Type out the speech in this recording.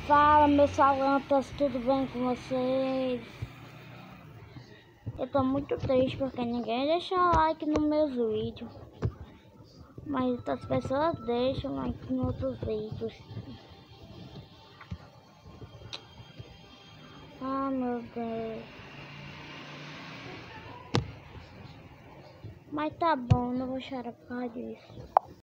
Fala, meus falantas, tudo bem com vocês? Eu tô muito triste porque ninguém deixa like nos meus vídeos, mas outras pessoas deixam like em outros vídeos. Ah, meu Deus. Mas tá bom, não vou chorar por causa disso.